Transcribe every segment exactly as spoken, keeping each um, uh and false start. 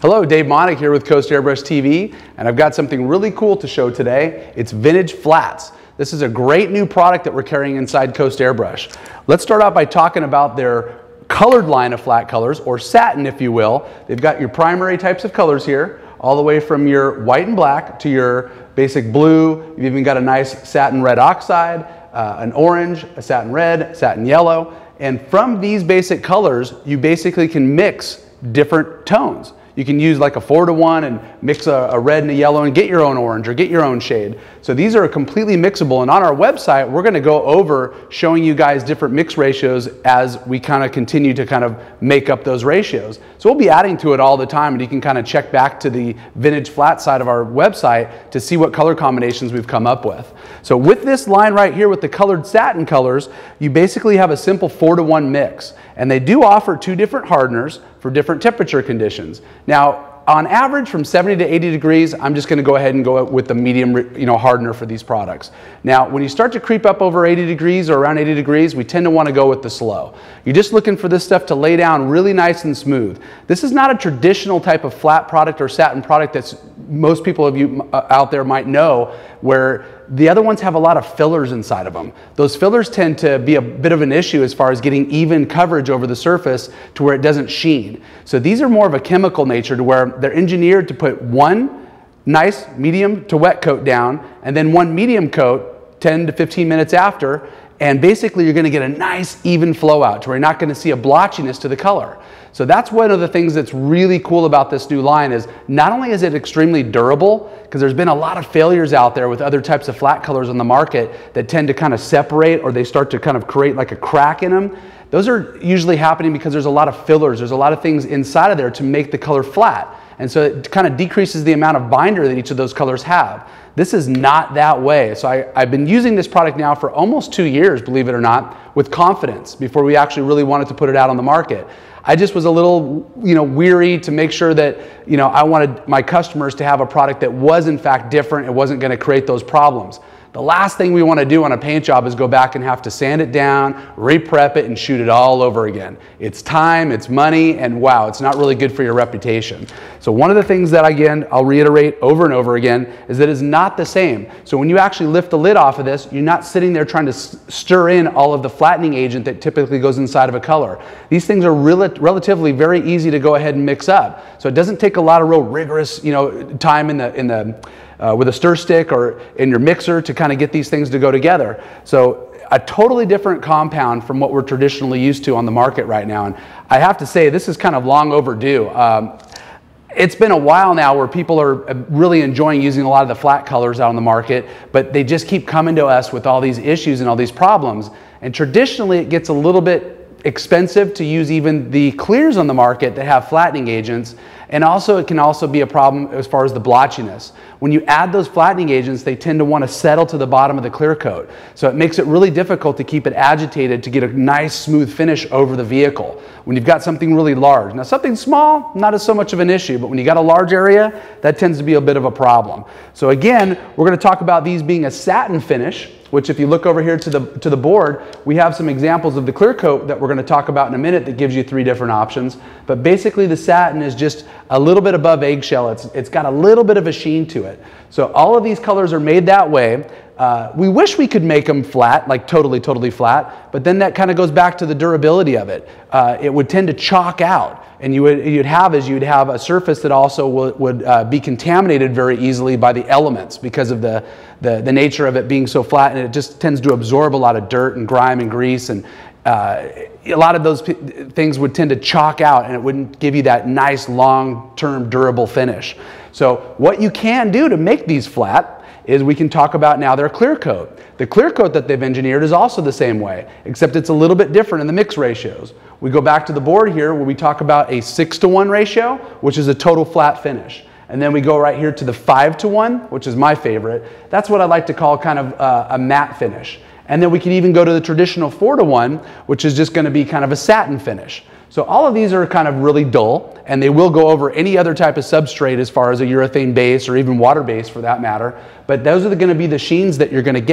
Hello, Dave Monick here with Coast Airbrush T V, and I've got something really cool to show today. It's vintage Flatz. This is a great new product that we're carrying inside Coast Airbrush. Let's start out by talking about their colored line of flat colors, or satin if you will. They've got your primary types of colors here, all the way from your white and black to your basic blue. You've even got a nice satin red oxide, uh, an orange, a satin red, satin yellow. And from these basic colors, you basically can mix different tones. You can use like a four to one and mix a, a red and a yellow and get your own orange or get your own shade. So these are completely mixable, and on our website we're going to go over showing you guys different mix ratios as we kind of continue to kind of make up those ratios. So we'll be adding to it all the time, and you can kind of check back to the vintage flat side of our website to see what color combinations we've come up with. So with this line right here with the colored satin colors, you basically have a simple four to one mix, and they do offer two different hardeners for different temperature conditions. Now, on average, from seventy to eighty degrees, I'm just going to go ahead and go with the medium, you know, hardener for these products. Now, when you start to creep up over eighty degrees or around eighty degrees, we tend to want to go with the slow. You're just looking for this stuff to lay down really nice and smooth. This is not a traditional type of flat product or satin product that's most people of you out there might know, where the other ones have a lot of fillers inside of them. Those fillers tend to be a bit of an issue as far as getting even coverage over the surface to where it doesn't sheen. So these are more of a chemical nature to where they're engineered to put one nice medium to wet coat down and then one medium coat ten to fifteen minutes after, and basically you're going to get a nice even flow out to where you're not going to see a blotchiness to the color. So that's one of the things that's really cool about this new line, is not only is it extremely durable, because there's been a lot of failures out there with other types of flat colors on the market that tend to kind of separate, or they start to kind of create like a crack in them. Those are usually happening because there's a lot of fillers, there's a lot of things inside of there to make the color flat. And so it kind of decreases the amount of binder that each of those colors have. This is not that way. So I, I've been using this product now for almost two years, believe it or not, with confidence before we actually really wanted to put it out on the market. I just was a little, you know, weary to make sure that, you know, I wanted my customers to have a product that was in fact different. It wasn't going to create those problems. The last thing we want to do on a paint job is go back and have to sand it down, re-prep it, and shoot it all over again. It's time, it's money, and wow, it's not really good for your reputation. So one of the things that, again, I'll reiterate over and over again, is that it's not the same. So when you actually lift the lid off of this, you're not sitting there trying to stir in all of the flattening agent that typically goes inside of a color. These things are rel relatively very easy to go ahead and mix up. So it doesn't take a lot of real rigorous, you know, time in the, in the Uh, with a stir stick or in your mixer to kind of get these things to go together. So a totally different compound from what we're traditionally used to on the market right now. And I have to say, this is kind of long overdue. Um, It's been a while now where people are really enjoying using a lot of the flat colors out on the market, but they just keep coming to us with all these issues and all these problems. And traditionally it gets a little bit expensive to use even the clears on the market that have flattening agents, and also it can also be a problem as far as the blotchiness. When you add those flattening agents, they tend to want to settle to the bottom of the clear coat, so it makes it really difficult to keep it agitated to get a nice smooth finish over the vehicle when you've got something really large. Now something small, not as so much of an issue, but when you got a large area, that tends to be a bit of a problem. So again, we're going to talk about these being a satin finish, which if you look over here to the, to the board, we have some examples of the clear coat that we're going to talk about in a minute that gives you three different options. But basically the satin is just a little bit above eggshell. It's, it's got a little bit of a sheen to it. So all of these colors are made that way. Uh, we wish we could make them flat, like totally, totally flat, but then that kind of goes back to the durability of it. Uh, it would tend to chalk out, and you would, you'd have is you'd have a surface that also would, would uh, be contaminated very easily by the elements because of the, the, the nature of it being so flat, and it just tends to absorb a lot of dirt and grime and grease, and uh, a lot of those things would tend to chalk out, and it wouldn't give you that nice long-term durable finish. So what you can do to make these flat is we can talk about now their clear coat. The clear coat that they've engineered is also the same way, except it's a little bit different in the mix ratios. We go back to the board here where we talk about a six to one ratio, which is a total flat finish. And then we go right here to the five to one, which is my favorite. That's what I like to call kind of uh, a matte finish. And then we can even go to the traditional four to one, which is just going to be kind of a satin finish. So all of these are kind of really dull, and they will go over any other type of substrate as far as a urethane base or even water base for that matter. But those are going to be the sheens that you're going to get.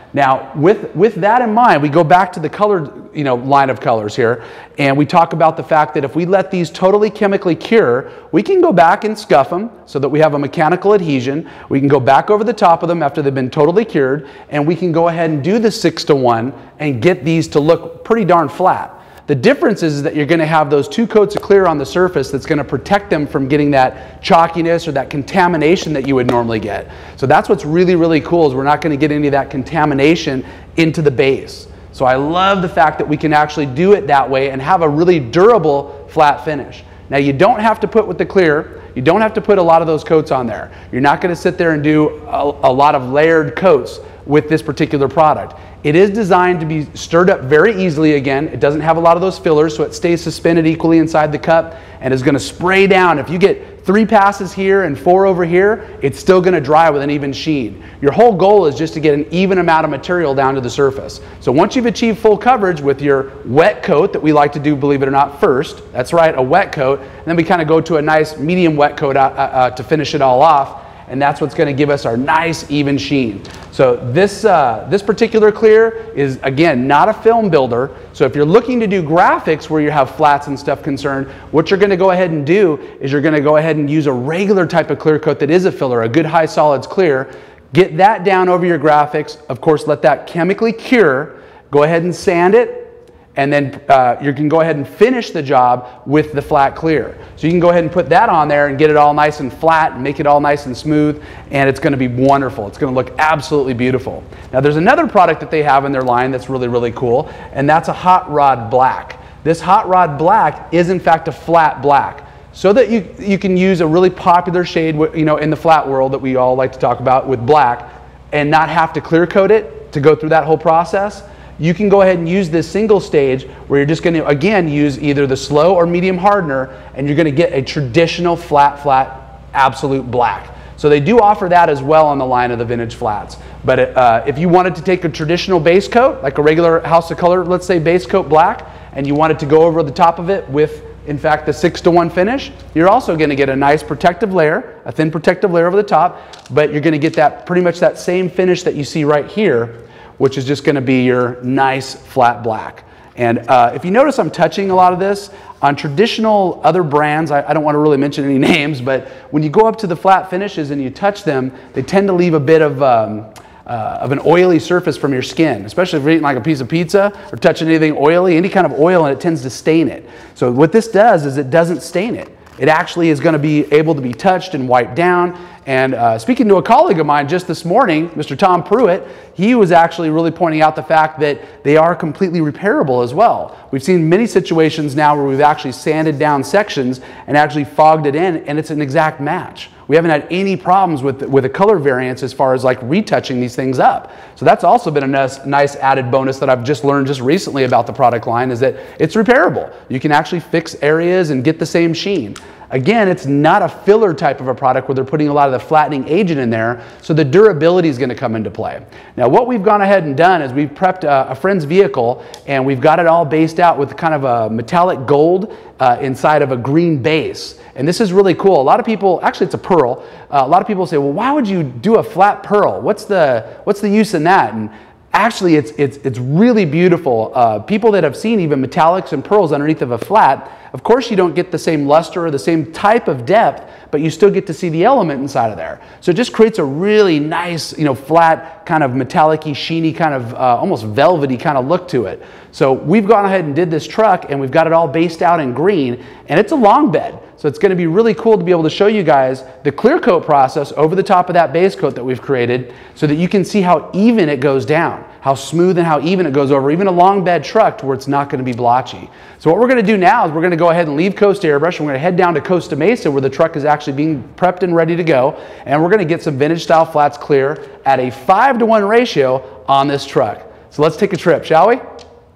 Now, with, with that in mind, we go back to the colored, you know, line of colors here, and we talk about the fact that if we let these totally chemically cure, we can go back and scuff them so that we have a mechanical adhesion. We can go back over the top of them after they've been totally cured, and we can go ahead and do the six to one and get these to look pretty darn flat. The difference is that you're going to have those two coats of clear on the surface that's going to protect them from getting that chalkiness or that contamination that you would normally get. So that's what's really, really cool, is we're not going to get any of that contamination into the base. So I love the fact that we can actually do it that way and have a really durable flat finish. Now, you don't have to put with the clear, you don't have to put a lot of those coats on there. You're not going to sit there and do a, a lot of layered coats with this particular product. It is designed to be stirred up very easily again. It doesn't have a lot of those fillers, so it stays suspended equally inside the cup and is going to spray down. If you get three passes here and four over here, it's still going to dry with an even sheen. Your whole goal is just to get an even amount of material down to the surface. So once you've achieved full coverage with your wet coat that we like to do, believe it or not, first, that's right, a wet coat, and then we kind of go to a nice medium wet coat uh, uh, to finish it all off. And that's what's going to give us our nice even sheen. So this, uh, this particular clear is, again, not a film builder. So if you're looking to do graphics where you have flats and stuff concerned, what you're going to go ahead and do is you're going to go ahead and use a regular type of clear coat that is a filler, a good high solids clear. Get that down over your graphics. Of course, let that chemically cure. Go ahead and sand it. And then uh, you can go ahead and finish the job with the flat clear. So you can go ahead and put that on there and get it all nice and flat and make it all nice and smooth, and it's going to be wonderful. It's going to look absolutely beautiful. Now, there's another product that they have in their line that's really, really cool, and that's a hot rod black. This hot rod black is in fact a flat black, so that you, you can use a really popular shade, you know, in the flat world that we all like to talk about with black, and not have to clear coat it to go through that whole process. You can go ahead and use this single stage where you're just going to, again, use either the slow or medium hardener, and you're going to get a traditional flat, flat, absolute black. So they do offer that as well on the line of the vintage flats. But it, uh, if you wanted to take a traditional base coat, like a regular House of Color, let's say base coat black, and you wanted to go over the top of it with, in fact, the six to one finish, you're also going to get a nice protective layer, a thin protective layer over the top, but you're going to get that pretty much that same finish that you see right here, which is just going to be your nice flat black. And uh, if you notice, I'm touching a lot of this on traditional other brands. I, I don't want to really mention any names, but when you go up to the flat finishes and you touch them, they tend to leave a bit of, um, uh, of an oily surface from your skin, especially if you're eating like a piece of pizza or touching anything oily, any kind of oil, and it tends to stain it. So what this does is it doesn't stain it. It actually is going to be able to be touched and wiped down. And uh, speaking to a colleague of mine just this morning, Mister Tom Pruitt, he was actually really pointing out the fact that they are completely repairable as well. We've seen many situations now where we've actually sanded down sections and actually fogged it in, and it's an exact match. We haven't had any problems with, with a color variance as far as like retouching these things up. So that's also been a nice, nice added bonus that I've just learned just recently about the product line, is that it's repairable. You can actually fix areas and get the same sheen. Again, it's not a filler type of a product where they're putting a lot of the flattening agent in there, so the durability is going to come into play. Now, what we've gone ahead and done is we've prepped a, a friend's vehicle, and we've got it all based out with kind of a metallic gold uh, inside of a green base. And this is really cool. A lot of people, actually it's a pearl, uh, a lot of people say, well, why would you do a flat pearl? What's the, what's the use in that? And actually, it's, it's, it's really beautiful. Uh, people that have seen even metallics and pearls underneath of a flat, of course you don't get the same luster or the same type of depth, but you still get to see the element inside of there. So it just creates a really nice, you know, flat, kind of metallic-y, sheeny, kind of uh, almost velvety kind of look to it. So we've gone ahead and did this truck, and we've got it all based out in green, and it's a long bed. So it's going to be really cool to be able to show you guys the clear coat process over the top of that base coat that we've created, so that you can see how even it goes down, how smooth and how even it goes over even a long bed truck to where it's not going to be blotchy. So what we're going to do now is we're going to go ahead and leave Coast Airbrush, and we're going to head down to Costa Mesa where the truck is actually being prepped and ready to go, and we're going to get some vintage style flats clear at a five to one ratio on this truck. So let's take a trip, shall we?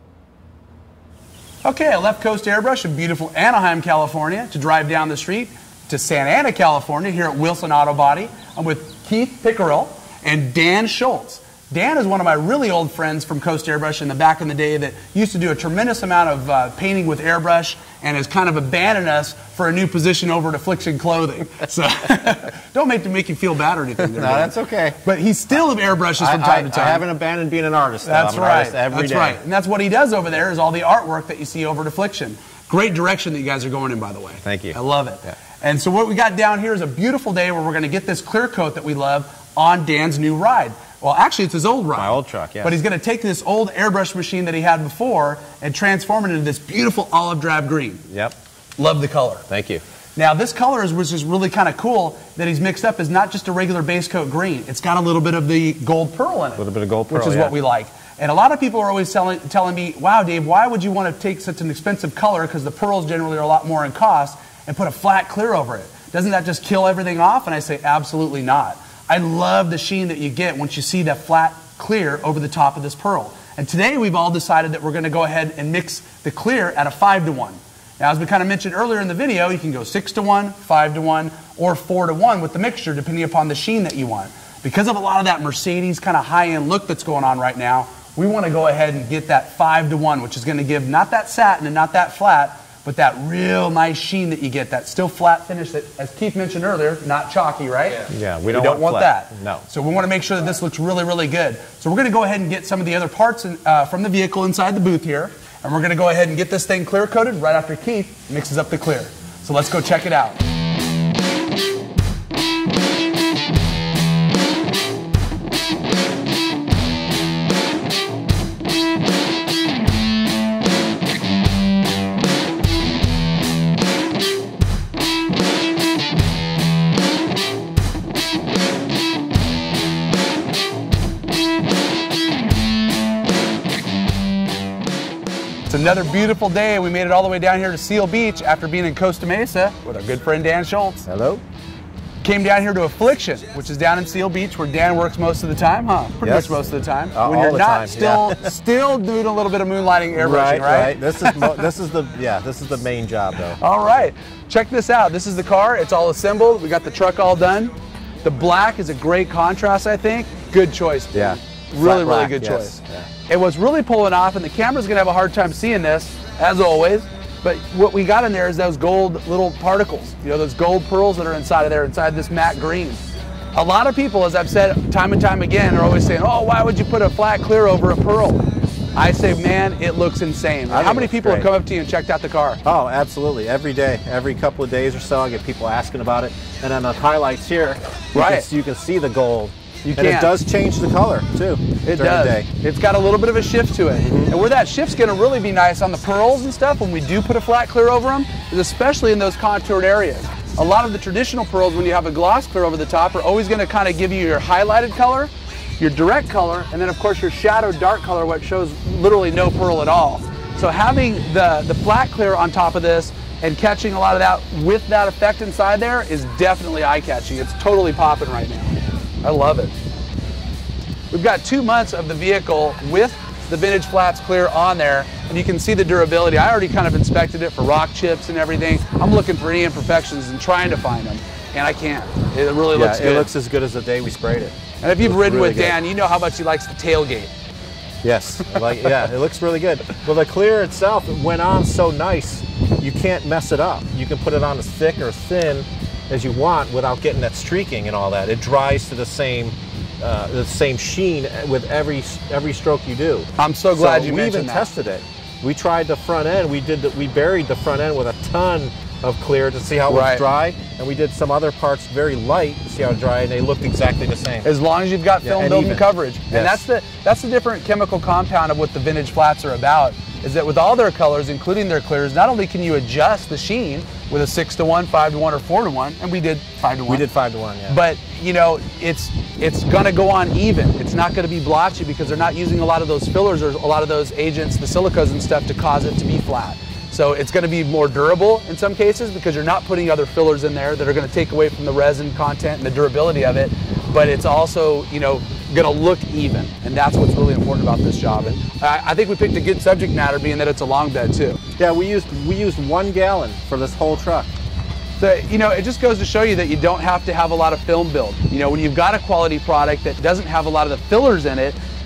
Okay, I left Coast Airbrush in beautiful Anaheim, California to drive down the street to Santa Ana, California, here at Wilson Auto Body. I'm with Keith Pickerel and Dan Schultz. Dan is one of my really old friends from Coast Airbrush in the back in the day that used to do a tremendous amount of uh, painting with airbrush, and has kind of abandoned us for a new position over at Affliction Clothing. So don't make to make you feel bad or anything. There, no, that's okay. But he still airbrushes from I, time I, to time. I haven't abandoned being an artist. Though. That's I'm an right. artist every that's day. right. And that's what he does over there is all the artwork that you see over at Affliction. Great direction that you guys are going in, by the way. Thank you. I love it. Yeah. And so what we got down here is a beautiful day where we're going to get this clear coat that we love on Dan's new ride. Well, actually, it's his old ride. My old truck, yes. But he's going to take this old airbrush machine that he had before and transform it into this beautiful olive drab green. Yep. Love the color. Thank you. Now, this color, is, which is really kind of cool, that he's mixed up is not just a regular base coat green. It's got a little bit of the gold pearl in it. A little bit of gold pearl, which is yeah. what we like. And a lot of people are always telling, telling me, wow, Dave, why would you want to take such an expensive color, because the pearls generally are a lot more in cost, and put a flat clear over it? Doesn't that just kill everything off? And I say, absolutely not. I love the sheen that you get once you see that flat clear over the top of this pearl. And today we've all decided that we're going to go ahead and mix the clear at a five to one. Now, as we kind of mentioned earlier in the video, you can go six to one, five to one, or four to one with the mixture, depending upon the sheen that you want. Because of a lot of that Mercedes kind of high-end look that's going on right now, we want to go ahead and get that five to one, which is going to give not that satin and not that flat, but that real nice sheen that you get, that still flat finish that, as Keith mentioned earlier, not chalky, right? Yeah, yeah we, we don't, don't want, want that. No. So we want to make sure that this looks really, really good. So we're going to go ahead and get some of the other parts in, uh, from the vehicle inside the booth here, and we're going to go ahead and get this thing clear coated right after Keith mixes up the clear. So let's go check it out. It's another beautiful day. We made it all the way down here to Seal Beach after being in Costa Mesa with our good friend Dan Schultz. Hello. Came down here to Affliction, which is down in Seal Beach where Dan works most of the time, huh? Pretty yes. much most of the time. Uh, when all you're the not time, still yeah. still doing a little bit of moonlighting airbrushing, right? right? Right. This is mo this is the yeah this is the main job though. All right, check this out. This is the car. It's all assembled. We got the truck all done. The black is a great contrast, I think. Good choice. Dude. Yeah. Really, Flat really black, good yes. choice. Yeah. And what's really pulling off, and the camera's gonna have a hard time seeing this, as always, but what we got in there is those gold little particles, you know, those gold pearls that are inside of there, inside this matte green. A lot of people, as I've said time and time again, are always saying, oh, why would you put a flat clear over a pearl? I say, man, it looks insane. I How many people great. have come up to you and checked out the car? Oh, absolutely. Every day, every couple of days or so, I get people asking about it. And on the highlights here, you, right. can, you can see the gold. You and can. it does change the color, too, It during does. the day. It's got a little bit of a shift to it. Mm-hmm. And where that shift's going to really be nice on the pearls and stuff when we do put a flat clear over them is especially in those contoured areas. A lot of the traditional pearls, when you have a gloss clear over the top, are always going to kind of give you your highlighted color, your direct color, and then of course your shadow dark color, what shows literally no pearl at all. So having the, the flat clear on top of this and catching a lot of that with that effect inside there is definitely eye-catching. It's totally popping right now. I love it. We've got two months of the vehicle with the vintage Flatz clear on there, and you can see the durability. I already kind of inspected it for rock chips and everything. I'm looking for any imperfections and trying to find them, and I can't. It really yeah, looks good. It looks as good as the day we sprayed it. And if you've ridden really with good. Dan, you know how much he likes the tailgate. Yes, like yeah, it looks really good. Well, the clear itself it went on so nice, you can't mess it up. You can put it on as thick or as thin as you want without getting that streaking and all that. It dries to the same uh, the same sheen with every every stroke you do. I'm so glad so you we mentioned even that. tested it. We tried the front end. We did the, we buried the front end with a ton of clear to see how it Right. was dry, and we did some other parts very light to see how it dried, and they looked exactly the same. As long as you've got Yeah, film and building even. coverage. Yes. And that's the that's the different chemical compound of what the vintage Flatz are about, is that with all their colors, including their clears, not only can you adjust the sheen with a six to one, five to one, or four to one, and we did five to one. We did five to one, yeah. But you know, it's it's gonna go on even. It's not gonna be blotchy because they're not using a lot of those fillers or a lot of those agents, the silicas and stuff, to cause it to be flat. So it's going to be more durable in some cases because you're not putting other fillers in there that are going to take away from the resin content and the durability of it. But it's also, you know, going to look even, and that's what's really important about this job. And I, I think we picked a good subject matter, being that it's a long bed too. Yeah, we used we used one gallon for this whole truck. So, you know, it just goes to show you that you don't have to have a lot of film build. You know, when you've got a quality product that doesn't have a lot of the fillers in it,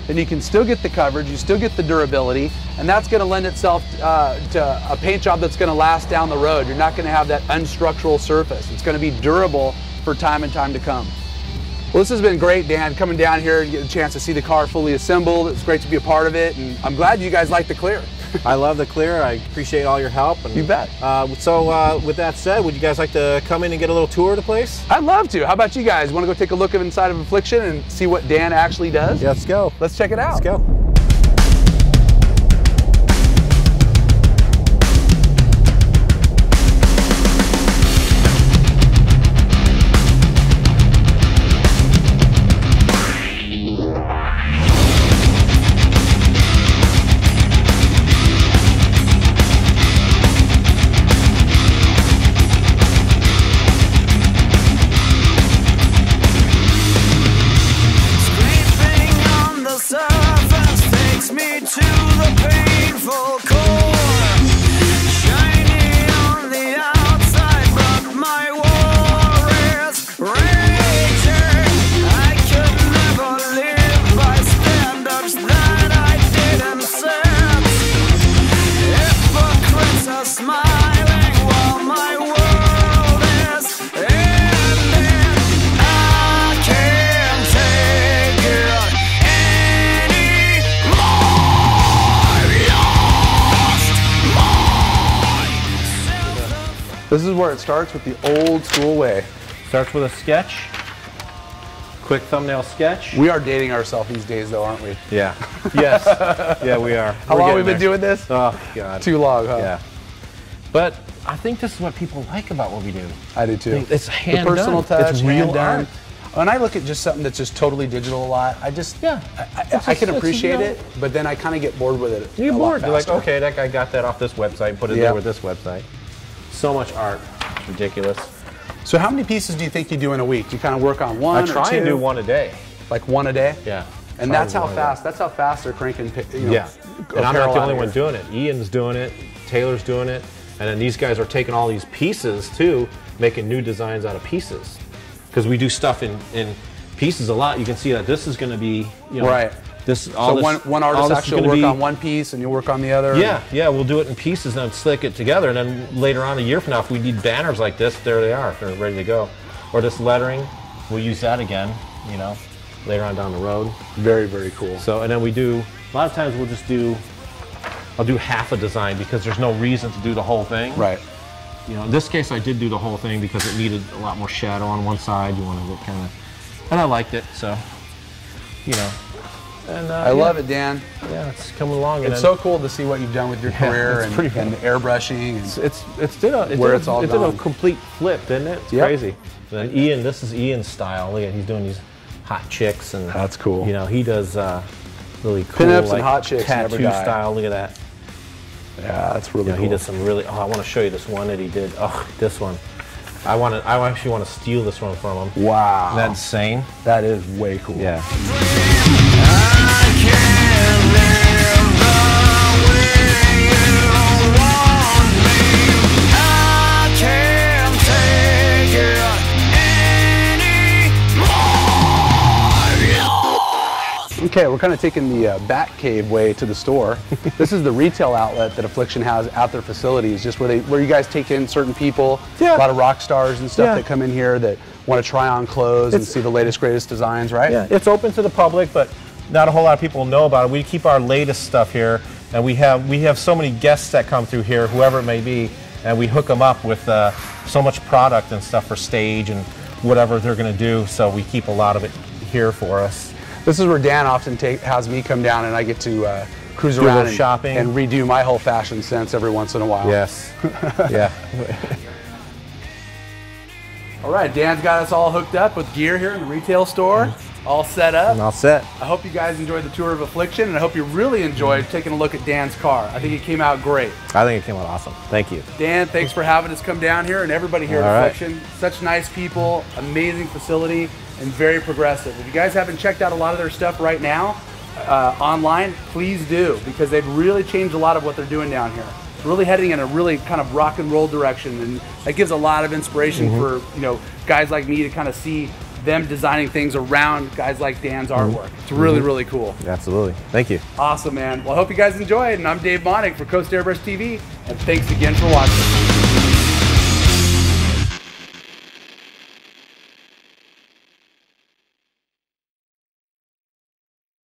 then you can still get the coverage, you still get the durability, and that's going to lend itself uh, to a paint job that's going to last down the road. You're not going to have that unstructural surface. It's going to be durable for time and time to come. Well, this has been great, Dan, coming down here and getting a chance to see the car fully assembled. It's great to be a part of it, and I'm glad you guys like the clear. I love the clear. I appreciate all your help. And, you bet. Uh, so uh, with that said, would you guys like to come in and get a little tour of the place? I'd love to. How about you guys? Want to go take a look inside of Affliction and see what Dan actually does? Yeah, let's go. Let's check it out. Let's go. This is where it starts with the old school way. Starts with a sketch. Quick thumbnail sketch. We are dating ourselves these days though, aren't we? Yeah. Yes. Yeah, we are. How We're long have we been there. doing this? Oh, God. Too long, huh? Yeah. But I think this is what people like about what we do. I do too. It's hand The personal done. touch, It's real hand done. art. When I look at just something that's just totally digital a lot, I just, Yeah. I, I, It's I just- can it's, appreciate you know, it, but then I kind of get bored with it. You get a lot bored. You're like, faster. okay, that guy got that off this website, put it Yeah. there with this website. So much art. It's ridiculous. So how many pieces do you think you do in a week? Do you kind of work on one I or try two? and do one a day. Like one a day? Yeah. And Try that's to do how one a day. fast, that's how fast they're cranking, you know, Yeah. And I'm not apparel the out only here. one doing it. Ian's doing it. Taylor's doing it. And then these guys are taking all these pieces too, making new designs out of pieces. Because we do stuff in, in pieces a lot. You can see that this is going to be, you know, Right. This, all So this, one, one all artist this is actually will gonna work be, on one piece and you'll work on the other. Yeah, yeah, we'll do it in pieces and then slick it together. And then later on, a year from now, if we need banners like this, there they are. They're ready to go. Or this lettering, we'll use that again, you know, later on down the road. Very, very cool. So, and then we do, a lot of times we'll just do, I'll do half a design because there's no reason to do the whole thing. Right. You know, in this case, I did do the whole thing because it needed a lot more shadow on one side. You wanted it kind of, and I liked it, so, you know. And, uh, I yeah. love it, Dan. Yeah, it's coming along. It's and so cool to see what you've done with your Yeah, career it's and, pretty and the airbrushing. And It's it's it's did a it Where did it's a, all it did a gone. complete flip, didn't it? It's Yep. crazy. And then Ian, this is Ian's style. Look at he's doing these hot chicks and That's cool. You know, he does uh, really cool Pinups and like, hot chicks never tattoo die. style. Look at that. yeah, that's really You know, cool. he does some really. Oh, I want to show you this one that he did. Oh, this one. I want to. I actually want to steal this one from him. Wow. Isn't that insane? That is way cool. Yeah. Okay, we're kind of taking the uh, Bat Cave way to the store. This is the retail outlet that Affliction has at their facilities, just where they where you guys take in certain people, Yeah. a lot of rock stars and stuff Yeah. that come in here that want to try on clothes and It's- see the latest, greatest designs, right? Yeah, it's open to the public, but not a whole lot of people know about it. We keep our latest stuff here, and we have we have so many guests that come through here, whoever it may be, and we hook them up with uh, so much product and stuff for stage and whatever they're going to do. So we keep a lot of it here for us. This is where Dan often take, has me come down and I get to uh, cruise Do a around little and, shopping. and redo my whole fashion sense every once in a while. Yes. Yeah. All right, Dan's got us all hooked up with gear here in the retail store, all set up. And all set. I hope you guys enjoyed the tour of Affliction, and I hope you really enjoyed taking a look at Dan's car. I think it came out great. I think it came out awesome. Thank you. Dan, thanks for having us come down here, and everybody here All at right. Affliction. Such nice people, amazing facility, and very progressive. If you guys haven't checked out a lot of their stuff right now uh, online, please do, because they've really changed a lot of what they're doing down here. It's really heading in a really kind of rock and roll direction, and that gives a lot of inspiration Mm-hmm. for you know guys like me to kind of see them designing things around guys like Dan's artwork. It's really, really cool. Absolutely. Thank you. Awesome, man. Well, I hope you guys enjoyed, and I'm Dave Monig for Coast Airbrush T V, and thanks again for watching.